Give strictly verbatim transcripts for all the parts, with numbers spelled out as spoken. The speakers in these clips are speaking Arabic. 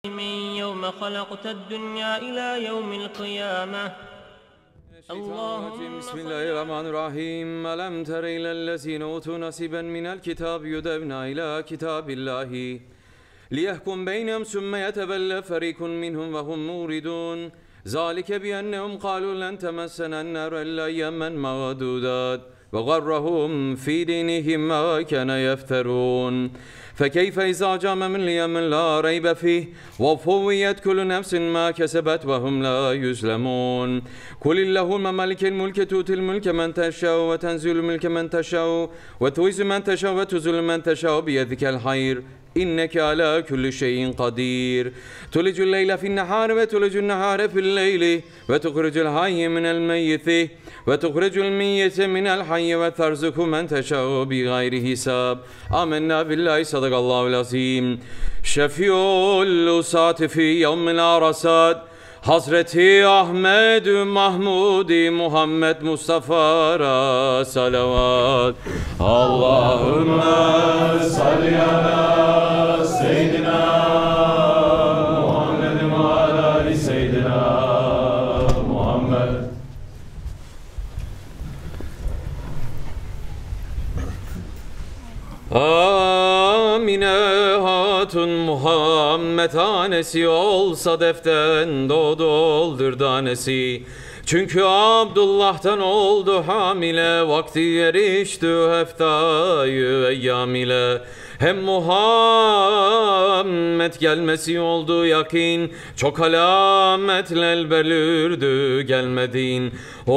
يوم خلقت الدنيا إلى يوم القيامة. اللهم بسم الله الرحمن الرحيم. ألم تر إلى الذين أوتوا نصيبا من الكتاب يدعون إلى كتاب الله ليحكم بينهم ثم يتولى فريق منهم وهم موردون ذلك بأنهم قالوا لن تمسنا النار إلا أياما معدودات وغرهم في دينهم ما كانوا يفترون فكيف إذا جاء من اليوم لا ريب فيه وفويت كل نفس ما كسبت وهم لا يظلمون قل اللهم مالك الملك تؤتي الملك من تشاء وتنزل الملك من تشاء وتعز من تشاء وتذل من تشاء بيدك الخير إنك على كل شيء قدير تولج الليل في النهار وتولج النهار في الليل وتخرج الحي من الميت وتخرج الميت من الحي وترزق من تشاء بغير حساب آمنا بالله صدق الله العظيم. شفيع الأسات في يوم العرصات Hazreti Ahmed Mahmudi Muhammed Mustafa'ra salavat. Allahümme salli ala seyyidina Muhammed ve ala ali seyyidina Muhammed. Amine hatun Muhammed hanesi olsa deften doğdu tanesi. Çünkü Abdullah'tan oldu hamile vakti erişti heftayı eyyam ile. Hem Muhammed gelmesi oldu yakin çok alametler belürdü gelmedin.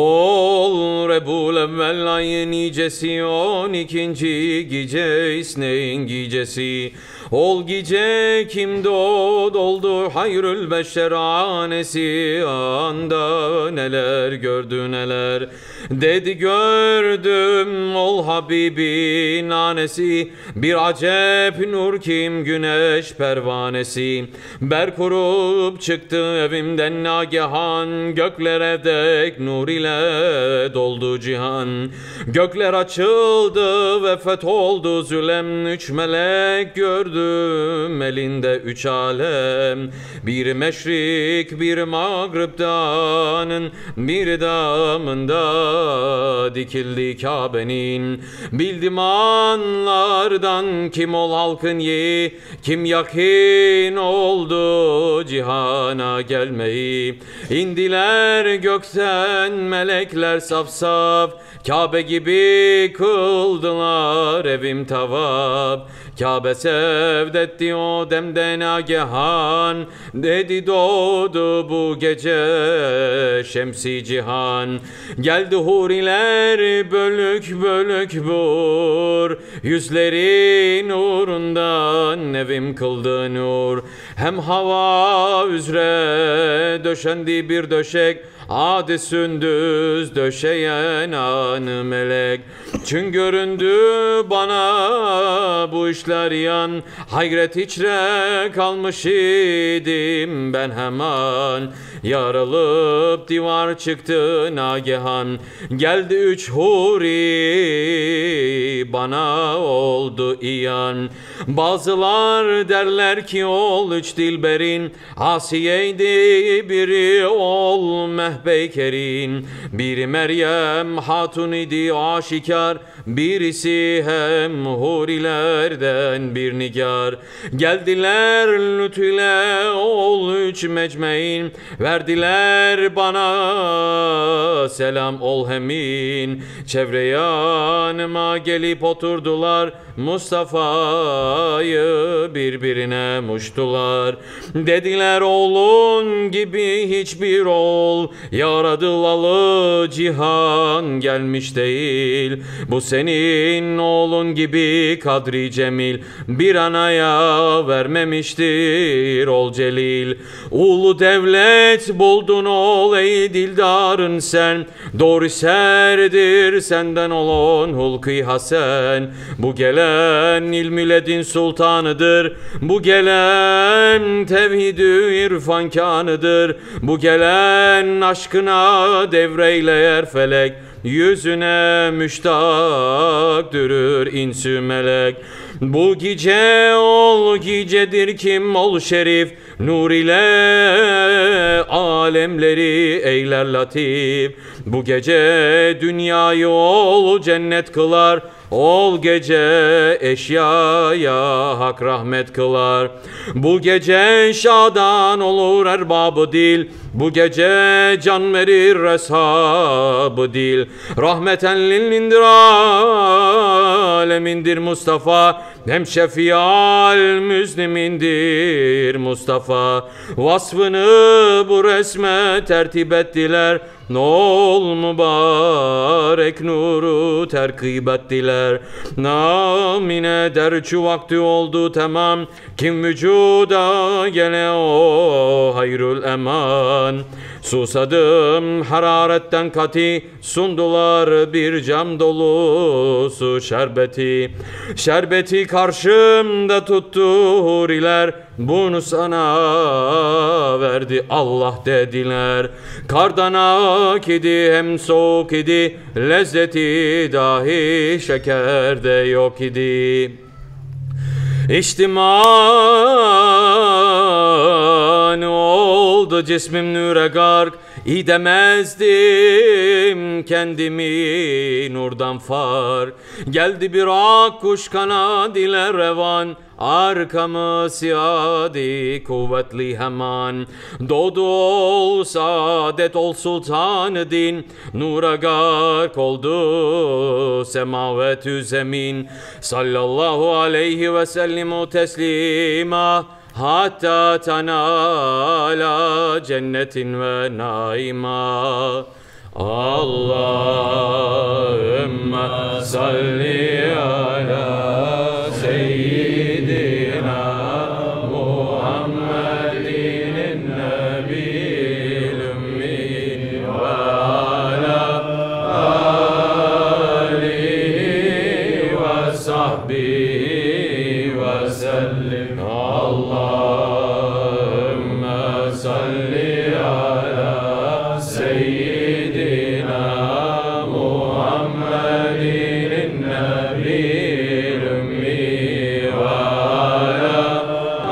Ol Rebul evvel ayı nicesi on ikinci gece isneyin gecesi. Ol gece kim doğdu oldu hayrül beşer anesi anda neler gördü neler. Dedi gördüm ol Habibin anesi bir acep nur kim güneş pervanesi. Ber kurup çıktı evimden nagehan göklere dek nur ile doldu cihan. Gökler açıldı ve fetholdu zulem üç melek gördüm elinde üç alem. Bir meşrik bir mağrıptanın bir damında dikildi Kabe'nin. Bildim anlardan kim ol halkın ye kim yakin oldu cihana gelmeyi. İndiler gökten melekler saf saf Kabe gibi kıldılar evim tavaf. Kabe sevdetti o demden agehan. Dedi doğdu bu gece şemsi cihan. Geldi huriler bölük bölük bur. Yüzleri nurundan evim kıldı nur. Hem hava üzere döşendi bir döşek. Adi sündüz döşeyen anı melek. Çün göründü bana bu işler yan. Hayret içre kalmış idim ben hemen. Yarılıp divar çıktı nagehan. Geldi üç huri bana oldu iyan. Bazılar derler ki ol üç dilberin. Asiyeydi biri ol Mehbeykerin. Biri Meryem hatun idi aşikar. Birisi hem hurilerden bir nigar. Geldiler lütüyle ol üç mecmein. Verdiler bana selam ol hemin. Çevre yanıma gelip oturdular. Mustafa'yı birbirine muştular. Dediler oğlun gibi hiçbir oğul yaradılalı cihan gelmiş değil. Bu senin oğlun gibi kadri cemil bir anaya vermemiştir ol celil. Ulu devlet buldun ol ey dildarın sen. Doğru serdir senden olan hulki hasen. Bu gelen ilmüledin sultanıdır. Bu gelen tevhid-i irfan kanıdır. Bu gelen aşkına devreyler felek. Yüzüne müştak dürür insü melek. Bu gece ol gecedir kim ol şerif. Nur ile alemleri eyler latif. Bu gece dünyayı ol cennet kılar. Ol gece eşyaya hak rahmet kılar. Bu gece şadan olur erbabı dil. Bu gece can verir reshabı dil. Rahmeten lillindir alemindir Mustafa. Hem şefial müzlimindir Mustafa. Vasfını bu resme tertip ettiler. Nol mübarek nuru terkib ettiler. Namine derçu vakti oldu tamam. Kim vücuda gele o hayrul eman. Susadım hararetten kati. Sundular bir cam dolusu şerbeti. Şerbeti karşımda tuttu huriler. Bunu sana verdi Allah dediler. Kardan ak idi hem soğuk idi. Lezzeti dahi şekerde yok idi. İçtiman oldu cismim nüre gark. İdemezdim kendimi nurdan far. Geldi bir ak kuş kanad ile revan. Arkamı siyadi kuvvetli hemen. Doğdu ol saadet ol sultan-ı din. Nura gark oldu semavetü zemin. Sallallahu aleyhi ve sellimu teslima. Hatta tanala cennetin ve naima. Allahümme salli ala seyyidina Muhammedin nebil ümmi ve ala alihi ve sahbihi ve sellim. Allahümme salli ala seyyidina Muhammedin nebil ümmi ve ala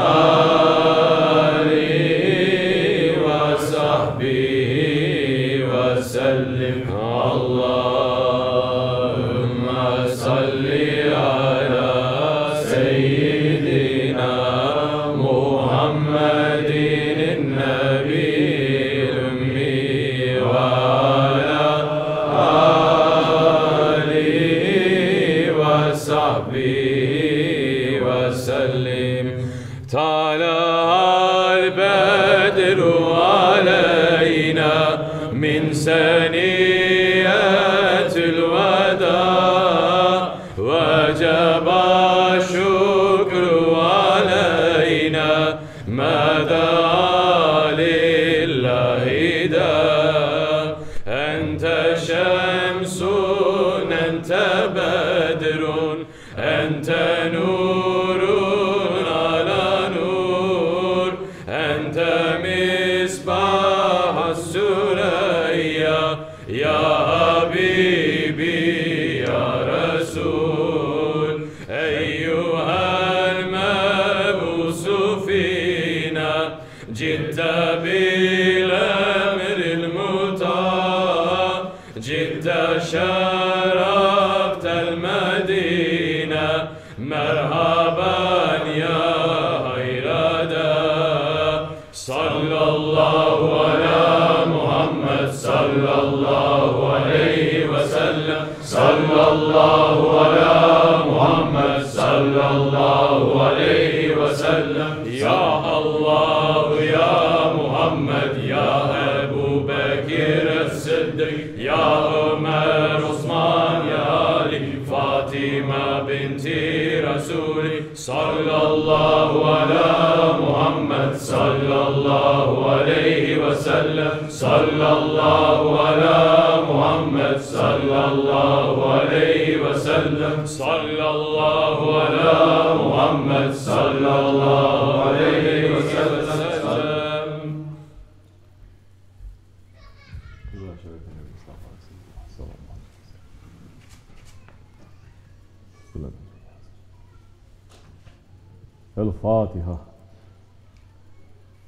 alihi ve sahbihi ve sellim. Allahümme salli ala seyyidina Muhammedin nebil ümmi ve ala alihi ve sahbihi ve sellim. Tala'al bedru aleyna min seniyetil veda. Veceba şükru aleyna meda lillahi da. Ente şemsun ente bedrun ente nurun ala nur. Ente misbah süreyya ya habibi ya resul. Eyyuhel mebusu fina citte bil emril muta. Citte şeraftel medine. Merhaban ya hayrada. Sallallahu ala Muhammed sallallahu aleyhi ve sellem. Sallallahu ala Muhammed sallallahu aleyhi ve sellem. Ya Allah ya Muhammed ya Ebu Bekir es-Siddik ya Ömer Osman ya Ali Fatima binti Resulü. Sallallahu ala Muhammed sallallahu aleyhi ve sellem. Sallallahu ala Muhammed sallallahu aleyhi ve sellem. Sallallahu ala Muhammed sallallahu aleyhi ve sellem. El Fatiha.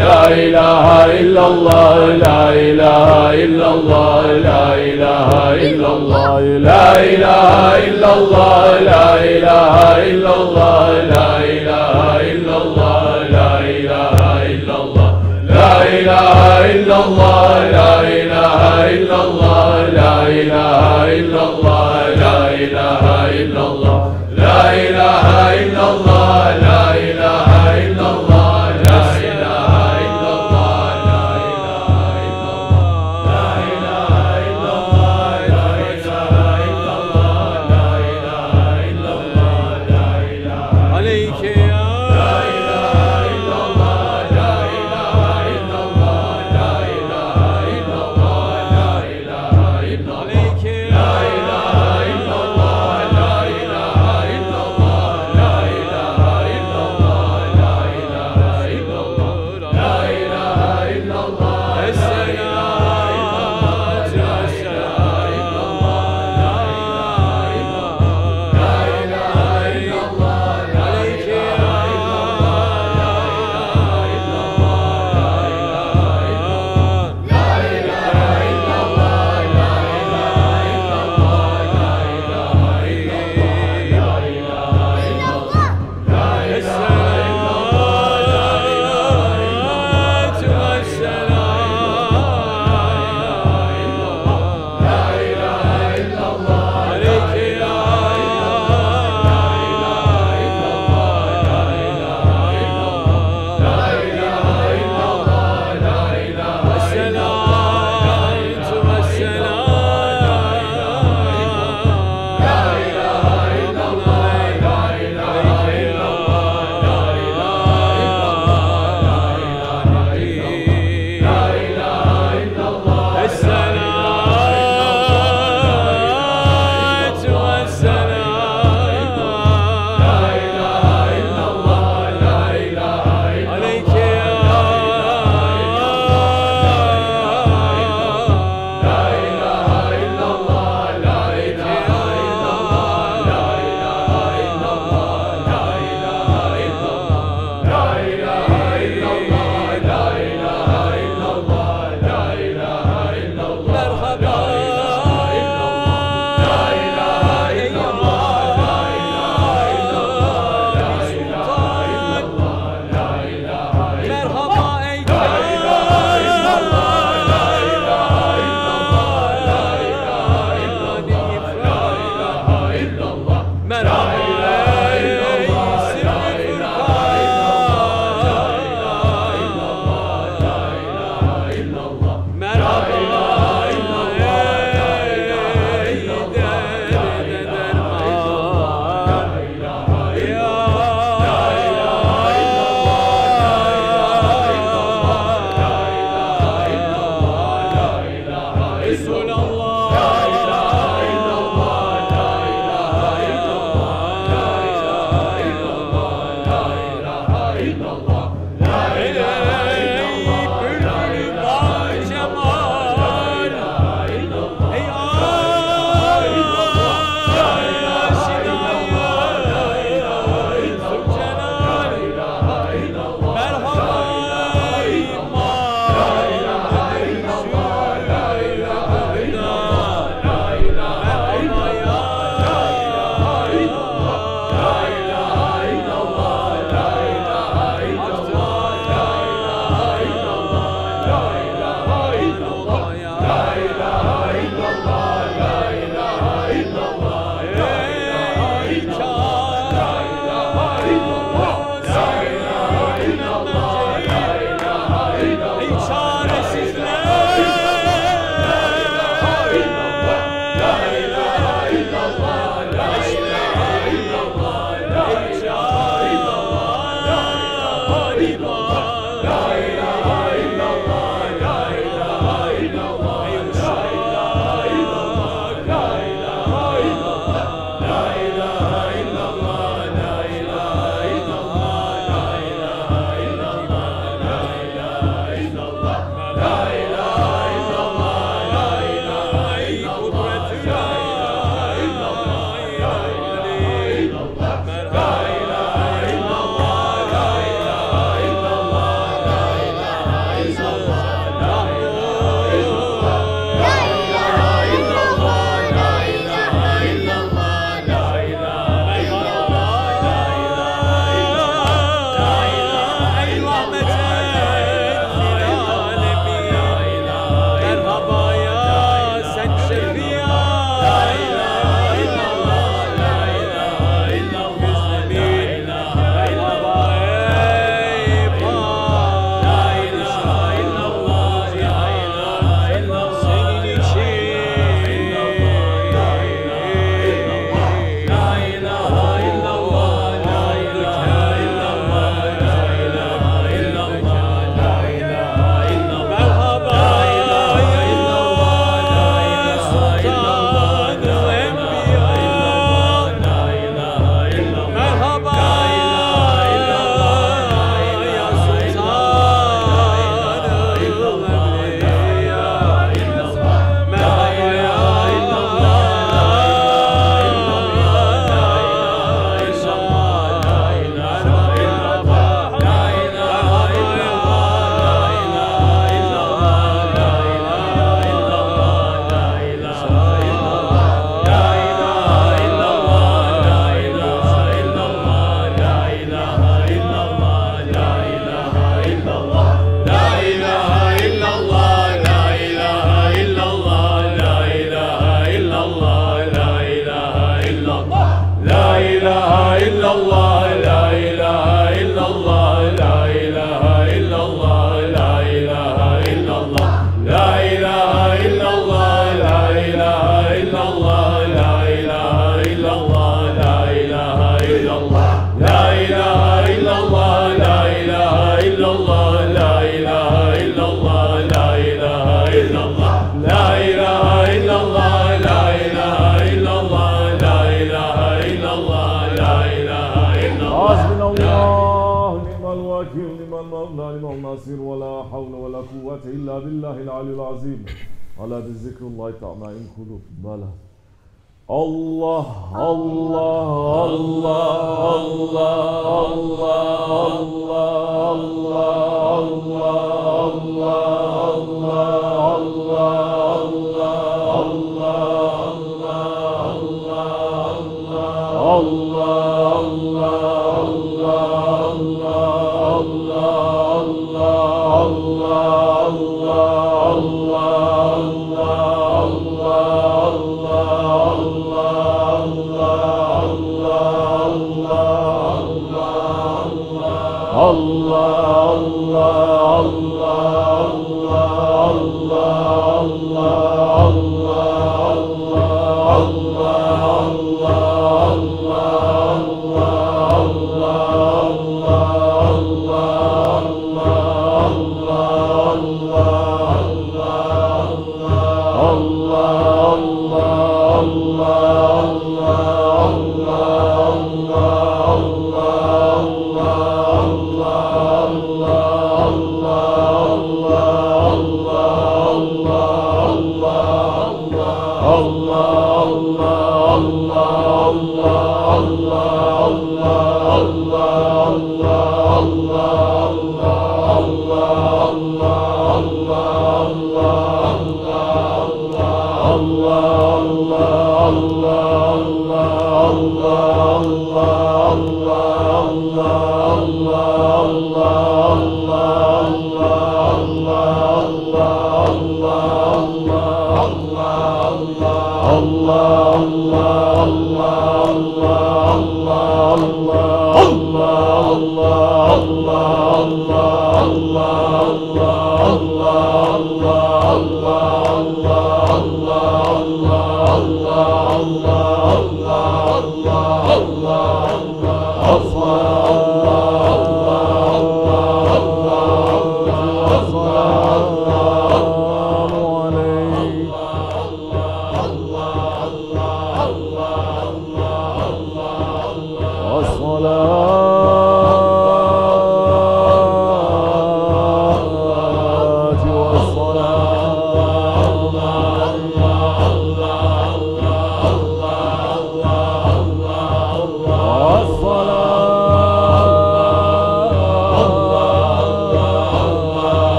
لا إله إلا الله لا إله إلا الله لا إله إلا الله لا إله إلا الله لا إله إلا الله لا إله إلا الله لا إله إلا الله لا إله إلا الله لا إله إلا الله لا إله إلا الله لا إله إلا الله لا إله إلا الله لا إله إلا الله لا إله إلا الله لا إله إلا الله لا إله إلا الله لا إله إلا الله لا إله عليك يا لا إله إلا الله لا إله إلا الله لا إله الوكيل نعم المولى نعم الناصر ولا حول ولا قوة إلا بالله العلي العظيم ألا بذكر الله تطمئن القلوب بلى الله الله الله الله الله الله الله الله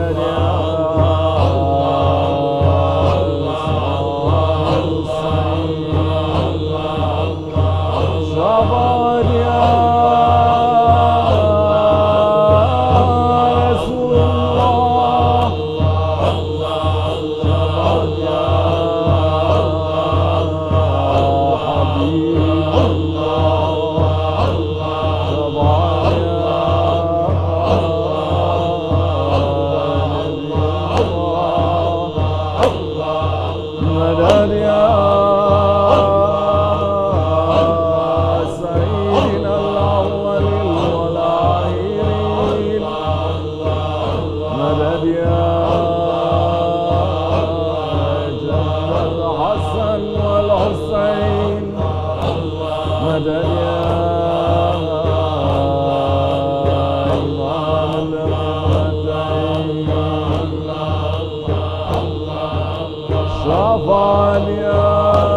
Sorry. حسين مدد يا إمام الأمتين شافعا يا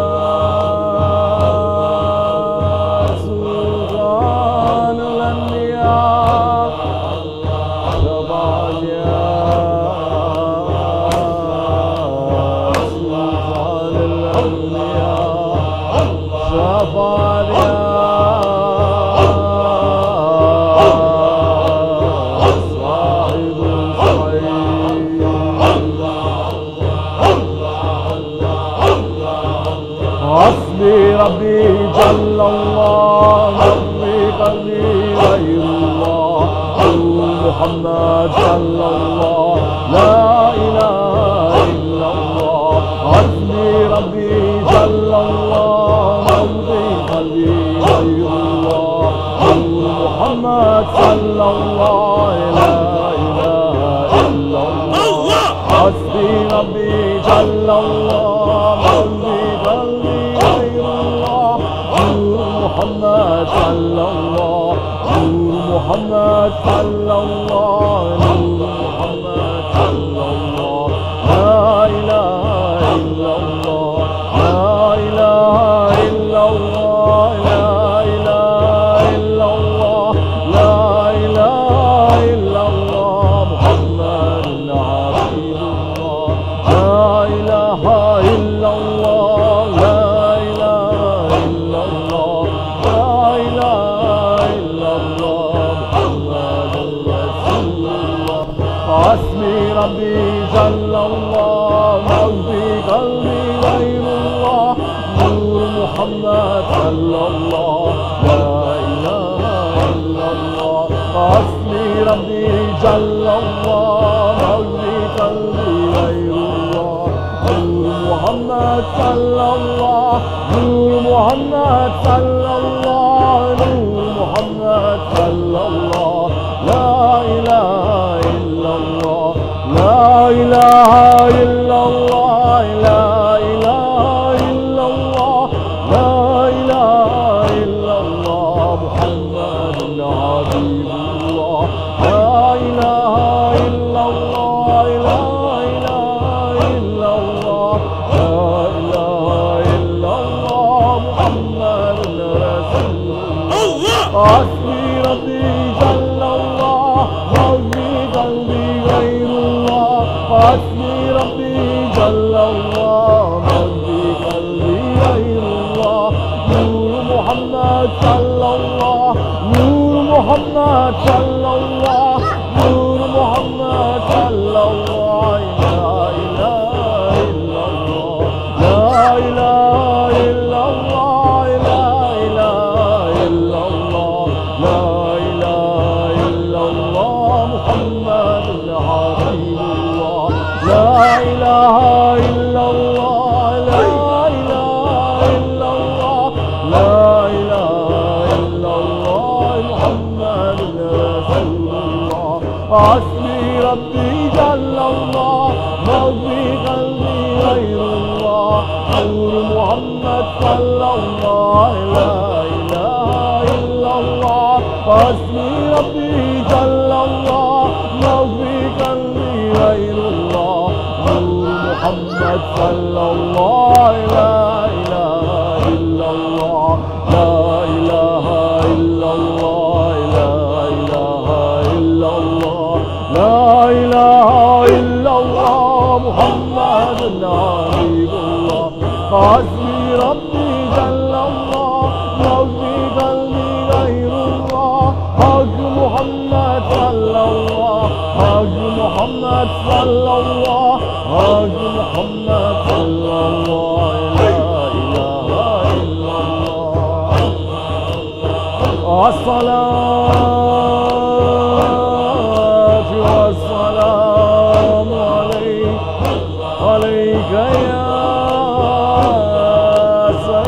سلطان الأنبياء شافعا يا سلطان الأنبياء شافعا يا صاحب الصعيد حسبي ربي جل الله ربي قلبي غير الله محمد صلى الله لا إله إلا الله حسبي ربي جل الله ربي قلبي غير الله محمد صلى الله لا إله إلا الله حسبي ربي جل الله ربي قلبي غير الله محمد صلى الله نور محمد صلى الله نور محمد صلى الله لا إله إلا الله لا إله إلا الله لا إله إلا الله لا إله إلا الله محمد حبيب الله لا إله إلا الله لا إله إلا الله لا إله إلا الله محمد رسول الله حسبي ربي جل الله ربي قلبي غير الله نور محمد صلى الله لا إله إلا الله حسبي ربي جل الله ربي قلبي غير الله نور محمد صلى الله نور محمد صلى الله نور محمد صلى الله لا إله إلا الله لا إله إلا الله لا إله إلا الله لا إله إلا الله محمد حبيب الله لا إله إلا الله لا إله إلا الله لا إله إلا الله محمد رسول الله حسبي ربي جل الله ربي قلبي غير الله حسبي ربي جل الله ربي قلبي غير الله نور محمد صلى الله نور محمد صلى الله نور محمد صلى الله لا إله إلا الله لا إله إلا الله لا إله إلا الله لا إله إلا الله محمد حبيب الله لا إله إلا الله لا إله إلا الله لا إله إلا الله محمد رسول الله حسبي ربي جل الله ربي قلبي غير الله نور محمد صلى الله لا إله إلا الله حسبي ربي جل الله ربي قلبي غير الله نور محمد صلى الله لا إله إلا الله لا إله إلا الله لا إله إلا الله لا إله إلا الله محمد حبيب الله حسبي ربي جل الله ربي قلبي غير الله حق محمد صلى الله حق محمد صلى الله حق محمد صلى الله لا إله إلا الله الصلاة والسلام عليك عليك يا سيدي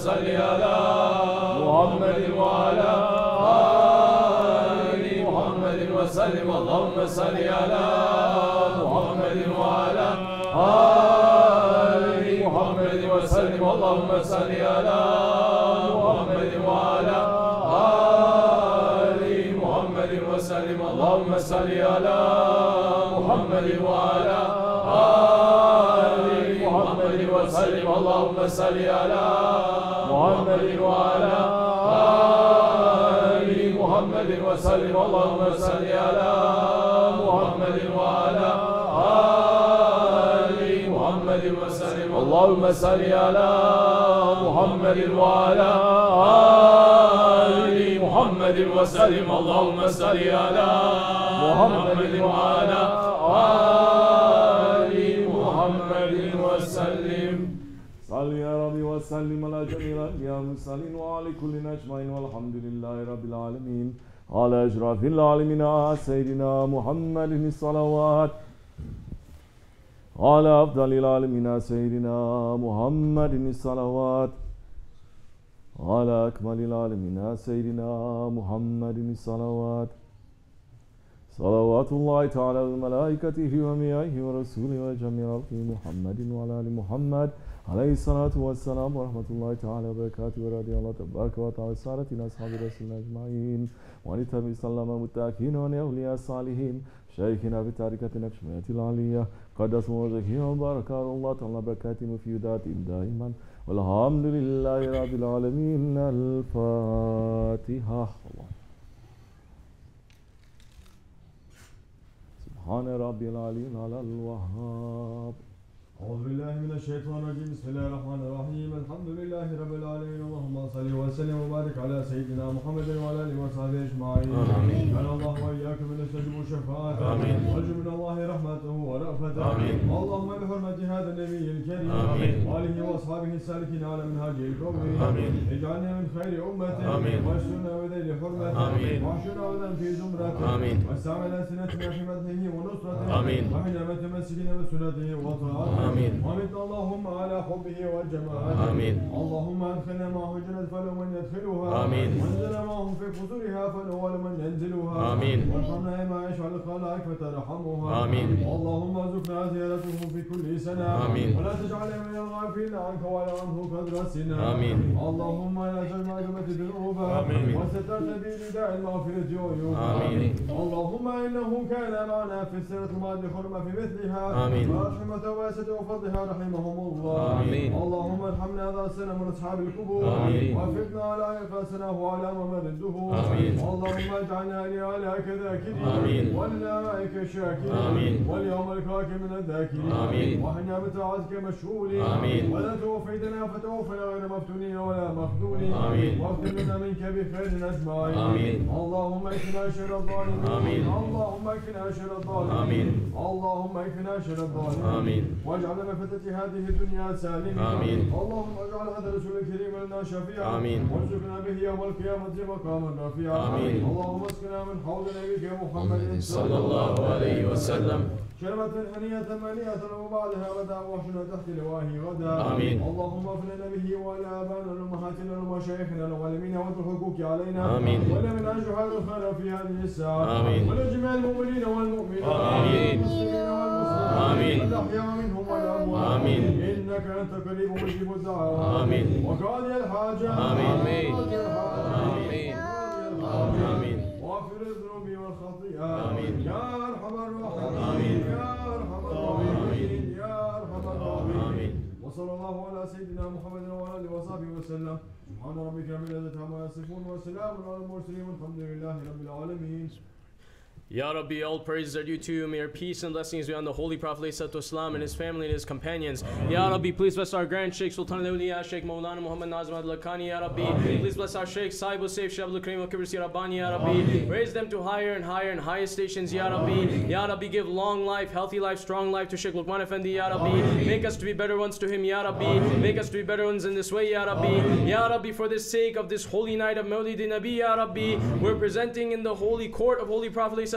صل على محمد وعلى آل محمد وسلم اللهم صل على محمد وعلى آل محمد وسلم اللهم صل على محمد وعلى آل محمد وسلم اللهم صل على محمد وعلى آل محمد وسلم اللهم صل على محمد وعلى آل محمد وسلم اللهم صل على محمد وعلى آل محمد وسلم اللهم صل على محمد وعلى آل محمد وسلم اللهم صل على محمد وعلى آل محمد وسلم صل يا ربي وسلم على جميع الأنبياء والمرسلين وعلى كل أجمعين والحمد لله رب العالمين على أشرف العالمين سيدنا محمد الصلوات على أفضل العالمين سيدنا محمد الصلوات على أكمل العالمين سيدنا محمد الصلوات صلوات الله تعالى وملائكته وأنبيائه ورسوله وجميع خلقه محمد وعلى آل محمد عليه الصلاة والسلام ورحمة الله تعالى وبركاته ورضي الله تبارك وتعالى سادتنا أصحاب رسولنا أجمعين وعن التابعين سلم المتقين وعن أولياء الصالحين شيخنا في تاركة نقشبية العلية قدس وجهه وبارك الله تعالى بركاته في ذاتهم دائما والحمد لله رب العالمين. الفاتحة. سبحان ربي العلي على الوهاب. أعوذ بالله من الشيطان الرجيم. بسم الله الرحمن الرحيم. الحمد لله رب العالمين. اللهم صل وسلم وبارك على سيدنا محمد وعلى آله وصحبه أجمعين. آمين. أنا الله وإياكم من نستجب شفاعته. آمين. وارجو من الله رحمته ورأفته. آمين. اللهم بحرمة هذا النبي الكريم. آمين. وآله وأصحابه السالكين على منهاجه القوي. آمين. اجعلنا من خير أمته. آمين. واشرنا بذيل حرمته. آمين. واحشرنا غدا في زمرته. آمين. واستعمل ألسنتنا في مدحه ونصرته. آمين. وحنا متمسكين بسنته وطاعته. آمين. ومت اللهم على حبه والجمال. آمين. اللهم أدخلنا معه جنة فلو من يدخلها. آمين. وانزل معهم في قصورها فلو من ينزلها. آمين. وارحمنا ما يشعل الخلائق فترحمها. آمين. اللهم ارزقنا زيارته في كل سنة. آمين. ولا تجعلنا من الغافلين عنك ولا عنه قدر السنة. آمين. اللهم لا تجمع جمة الذنوب. آمين. وسترت بنداء المغفرة عيوبا. آمين. اللهم إنه كان معنا في السنة الماضية حرمة في مثلها. آمين. ورحمة واسعة وفضلها رحمهم الله. آمين. اللهم ارحمنا هذا السنة من أصحاب القبور. آمين. وفقنا على إقاسنا وعلى ممر الدهور. آمين. اللهم اجعلنا لآلهك ذاكرين. آمين. ولنائك شاكرين. آمين. واليوم الكاك من الذاكرين. آمين. وحنا بطاعتك مشغولين. آمين. ولا توفيتنا فتوفنا غير مفتونين ولا مخذولين. آمين. واغفر لنا منك بخير أجمعين. آمين. اللهم اكفنا شر الظالمين. آمين. اللهم اكفنا شر الظالمين. آمين. اللهم اكفنا شر الظالمين. آمين. واجعل لنا فتة هذه الدنيا سالمة. آمين. اللهم اجعل هذا الرسول الكريم لنا شفيعا. آمين. وارزقنا به يوم القيامة مقاما رفيعا. آمين. اللهم اسقنا من حوض نبيك محمد صلى الله عليه وسلم شربة هنية مليئة وبعدها غدا وحشنا تحت لواهي غدا. آمين. اللهم اغفر لنا به وعلى آبائنا وأمهاتنا ومشايخنا العالمين والحقوق علينا. آمين. ولا من أجل هذا الخير في هذه الساعة. آمين. ولجميع المؤمنين والمؤمنات. آمين. آمين. الأحياء منهم والأموات. آمين. إنك أنت قريب مجيب الدعوات. آمين. وقاضي الحاجات. آمين. آمين. آمين. واغفر الذنوب والخطيئات. آمين. يا أرحم الراحمين. آمين. يا أرحم الراحمين. يا أرحم الراحمين. وصلى الله على سيدنا محمد وعلى آله وصحبه وسلم. سبحان ربك رب العزة عما يصفون وسلام على المرسلين والحمد لله رب العالمين. Ya Rabbi, all praises are due to you. May your peace and blessings be on the Holy Prophet ﷺ and his family and his companions. Ya Rabbi, please bless our Grand Sheikh Sultan al-Awliya, Sheikh Maulana Muhammad Nazim al-Lakhani. Ya Rabbi, please bless our Sheikh Saib al-Saif, Sheikh Abdul Karim al-Kibrisi Rabbani. Ya Rabbi, raise them to higher and higher and highest stations. Ya Rabbi, Ya Rabbi, give long life, healthy life, strong life to Sheikh Luqman Effendi. Ya Rabbi, make us to be better ones to him. Ya Rabbi, make us to be better ones in this way. Ya Rabbi, Ya Rabbi, for the sake of this holy night of Mawlid Nabi. Ya Rabbi, we're presenting in the holy court of Holy Prophet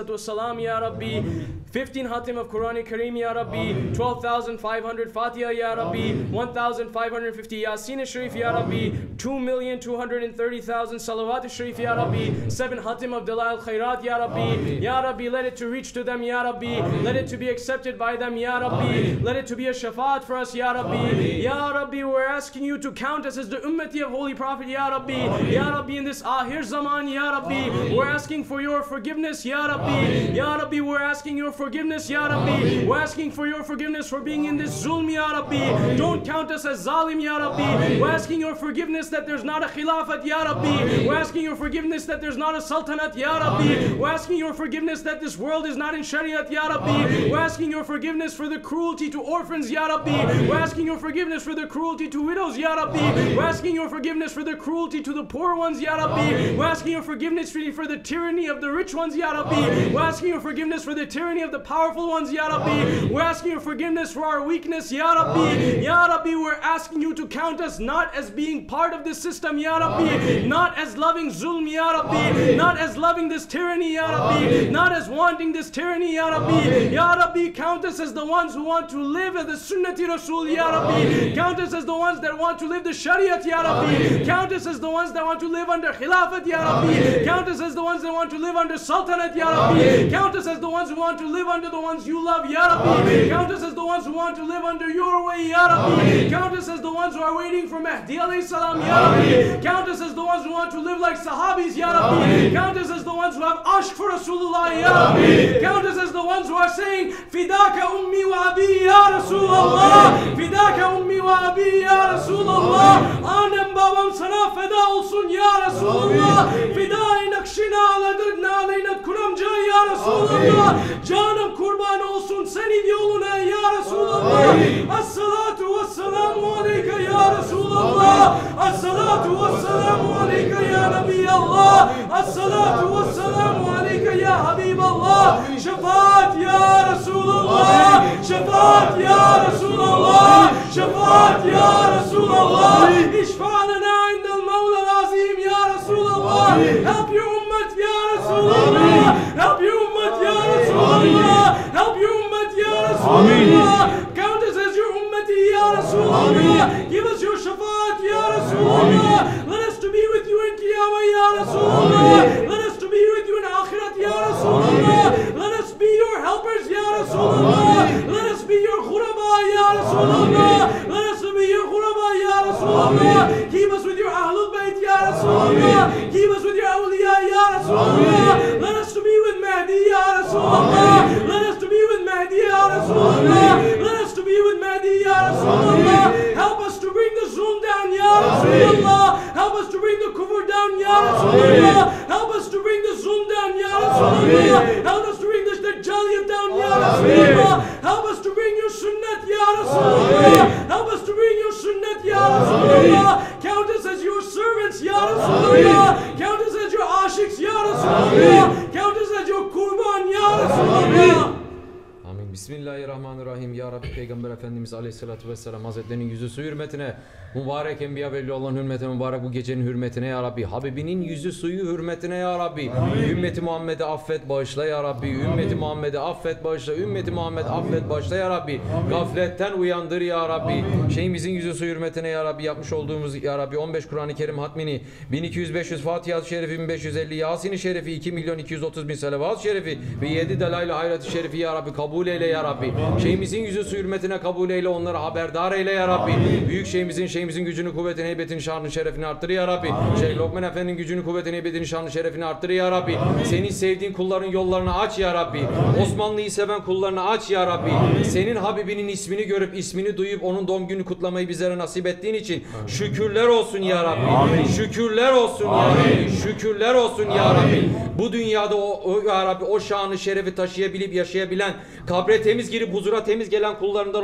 wassalam, Ya Rabbi. fifteen Hatim of Quran Kareem, Ya Rabbi. twelve thousand five hundred Fatiha, Ya Rabbi. one thousand five hundred fifty Yasin Sharif, Ya Rabbi. two million two hundred thirty thousand Salawat Sharif, Ya Rabbi. seven Hatim of Dalail Khairat, Ya Rabbi. Ya Rabbi, let it to reach to them, Ya Rabbi. Let it to be accepted by them, Ya Rabbi. Let it to be a shafaat for us, Ya Rabbi. Ya Rabbi, we're asking you to count us as the ummati of Holy Prophet, Ya Rabbi. Ya Rabbi, in this Ahir Zaman, Ya Rabbi, we're asking for your forgiveness, Ya Rabbi. Ya Rabbi, we're asking your forgiveness, Ya Rabbi. We're asking for your forgiveness for being in this zulm, Ya Rabbi. Don't count us as zalim, Ya Rabbi. We're asking your forgiveness that there's not a khilafat, Ya Rabbi. We're asking your forgiveness that there's not a sultanate, Ya Rabbi. We're asking your forgiveness that this world is not in Shariat, Ya Rabbi. We're asking your forgiveness for the cruelty to orphans, Ya Rabbi. We're asking your forgiveness for the cruelty to widows, Ya Rabbi. We're asking your forgiveness for the cruelty to the poor ones, Ya Rabbi. We're asking your forgiveness for the tyranny of the rich ones, Ya Rabbi. We're asking your forgiveness for the tyranny of the powerful ones, Ya Rabbi. We're asking your forgiveness for our weakness, Ya Rabbi. Ya Rabbi, we're asking you to count us not as being part of this system, Ya Rabbi. Not as loving zulm, Ya Rabbi. Not as loving this tyranny, Ya Rabbi. Not as wanting this tyranny, Ya Rabbi. Ya Rabbi, count us as the ones who want to live as the Sunnati Rasul, Ya Rabbi. Count us as the ones that want to live the Shariat, Ya Rabbi. Count us as the ones that want to live under Khilafat, Ya Rabbi. Count us as the ones that want to live under Sultanate, Ya Rabbi. Count us as the ones who want to live under the ones you love, Ya Rabbi. Count us as the ones who want to live under your way, Ya Rabbi. Count us as the ones who are waiting for Mahdi alayhi salam, Ya Rabbi. Count us as the ones who want to live like Sahabis, Ya Rabbi. Count us as the ones who have ashq for Rasulullah, Ya Rabbi. Count us as the ones who are saying, Fidaka ummi wa abi, Ya Rasulullah. Fidaka ummi wa abi, Ya Rasulullah. Annem babam sana feda olsun, Ya Rasulullah. Fidai nakşina aladırna aleynat kuramca, Ya Rasulullah. Canım kurban olsun senin yoluna, Ya Resulallah. As-salatu was-salamu aleyke, Ya Resulallah. As-salatu was-salamu aleyke, Ya Nabiyallah. As-salatu was-salamu aleyke, Ya Habiballah. Şefaat, Ya Resulallah. Şefaat, Ya Resulallah. Şefaat, Ya Resulallah. İşfa'lana indel Mevla'l Azim, Ya Resulallah. Help your ummah, Ya Resulallah. Help your ummah, Ya Resulallah. Help your ummah, Ya Resulallah. Count us as your ummati, Ya Resulallah. Give us your shafaat, Ya Resulallah. Let us to be with you in Qiyamah, Ya Resulallah. Let us to be with you in Akhirat, Ya Resulallah. Let us be your helpers, Ya Resulallah. Let us be your khuraba, Ya Resulallah. Let us be your khuraba, Ya Resulallah. Keep us with your Ahlul Bayt, Ya Resulallah. Keep us with your awliya, Ya Resulallah. Let us to be with Mahdi, Ya Resulallah. Let us to be with Mahdi, Ya Resulallah. Let us to be with Mahdi, Ya Resulallah. Help us to bring the zulm down, Ya Resulallah. Help us to bring the kufr down, Ya Resulallah. Help us to bring the zulm down, Ya Resulallah. Help us to bring the dajjaliyat down, Ya Resulallah. Help us to bring your sunnat, Ya Resulallah. Help us to bring your sunnat, Ya Resulallah. Count us as your servants, Ya Resulallah. Count us as your ashiks, Ya Resulallah. Count us as your kurban, Ya Resulallah. Amin. Bismillahirrahmanirrahim. Ya Rabbi, Peygamber Efendimiz Aleyhisselatü Vesselam Hazretlerinin yüzü su hürmetine, mübarek Enbiya Veli Allah'ın hürmetine, mübarek bu gecenin hürmetine Ya Rabbi, Habibinin yüzü suyu hürmetine Ya Rabbi, ümmeti Muhammed'i affet bağışla Ya Rabbi, ümmeti Muhammed'i affet bağışla, ümmeti Muhammed affet bağışla Ya Rabbi, gafletten uyandır Ya Rabbi, şeyimizin yüzü su hürmetine Ya Rabbi, yapmış olduğumuz Ya Rabbi on beş Kur'an-ı Kerim hatmini, bin iki yüz beş yüz Fatiha-ı Şerifi, bin beş yüz elli Yasin-i Şerifi, iki milyon iki yüz otuz bin Selavat-ı Şerifi ve yedi Delail-i Hayrat-ı Şerifi Ya Rabbi kabul eyle Ya Rabbi. Şeyimizin yüzü su hürmetine kabul eyle, onları haberdar eyle Ya Rabbi. Büyük şeyimizin, şeyimizin gücünü, kuvvetini, heybetini, şanını, şerefini arttır Ya Rabbi. Şeyh Lokman Efendi'nin gücünü, kuvvetini, heybetini, şanını, şerefini arttır Ya Rabbi. Senin sevdiğin kulların yollarını aç Ya Rabbi. Osmanlı'yı seven kullarını aç Ya Rabbi. Senin Habibinin ismini görüp, ismini duyup onun doğum günü kutlamayı bizlere nasip ettiğin için şükürler olsun Ya Rabbi. Şükürler olsun Ya Rabbi. Şükürler olsun Ya Rabbi. Bu dünyada o, o Ya Rabbi o şanı, şerefi taşıyabilip yaşayabilen, kabre temiz girip huzura temiz gelen kullarından olmayı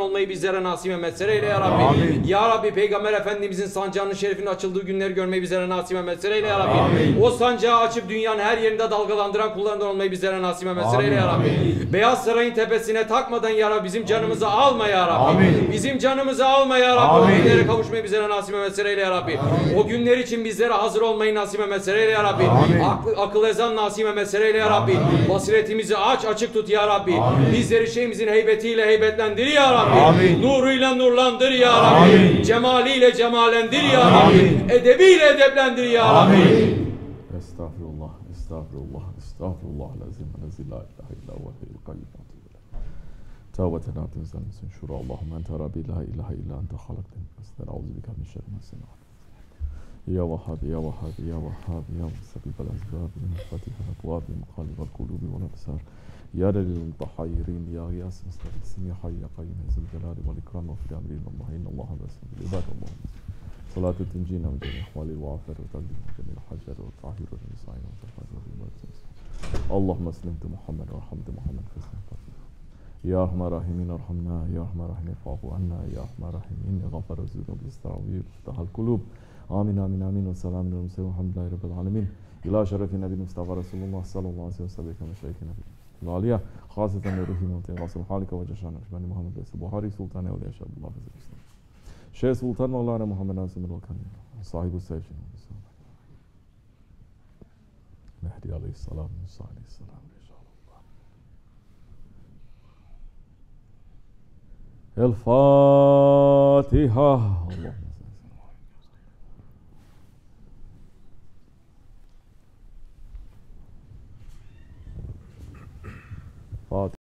olmayı bizlere nasip et mesele eyle ya Rabbi. Amin. Ya Rabbi Peygamber Efendimizin sancağının şerifinin açıldığı günleri görmeyi bizlere nasip et mesele eyle ya Rabbi. Amin. O sancağı açıp dünyanın her yerinde dalgalandıran kullarından olmayı bizlere nasip et mesele eyle ya Rabbi. Amin. Beyaz Sarayın tepesine takmadan ya Rabbi bizim canımızı alma ya Rabbi. Amin. Bizim canımızı alma ya Rabbi. Amin. O günlere kavuşmayı bizlere nasip et mesele eyle ya Rabbi. Amin. O günler için bizlere hazır olmayı nasip et mesele eyle ya Rabbi. Amin. Akıl, akıl ezan nasip et mesele eyle ya Rabbi. Amin. Basiretimizi aç açık tut ya Rabbi. Amin. Bizleri şeyimizin heybetiyle heybetlendir ya Rabbi. Amin. Nuruyla nurlandır ya Rabbi. Amin. Cemaliyle cemallendir ya Rabbi. Amin. Edebiyle edeplendir ya Rabbi. Amin. Estağfirullah, estağfirullah, estağfirullah lazim, lezi la ilahe illa huve hayyul kayyum. Tevbeten atimizden misin şura Allahümme ente Rabbi la ilahe illa ente halakten. Estağfirullah bika min şerri ma sena'at. Ya Vahhabi, Ya Vahhabi, Ya Vahhabi, Ya Musabib al-Azbab, Ya Fatih al-Abwab, Ya Muqallib al-Qulubi wal-Absar, Ya Dalil al-Mutahayyirin, Ya Ghiyas Mustaghithin, Ya Hayy Ya Qayyum, Ya Zul Jalali wal-Ikram, wa fi amri Allah, inna Allah basir bil ibad, Allahumma صلاة تنجينا من جميع أحوال الوافر وتقدم من جميع الحجر والطاهر والنسائين والتفاز والمرتز. اللهم اسلمت محمد ورحمت محمد فاسلم يا أرحم الراحمين ارحمنا يا أرحم الراحمين فاعف عنا يا أرحم الراحمين غفر الذنوب الاستعوير افتح القلوب آمين آمين آمين والسلام على المرسلين والحمد لله رب العالمين إلى شرف النبي المصطفى رسول الله صلى الله عليه وسلم مشايخنا في العالية خاصة لروحي موتين غاصب حالك وجشان أشباني محمد بن بخاري سلطان أولياء شاب الله في الإسلام شيخ سلطان مولانا محمد ناصر الوكاني صاحب السيف مهدي عليه السلام موسى عليه السلام رجال الله الفاتحة اللهم فاتحة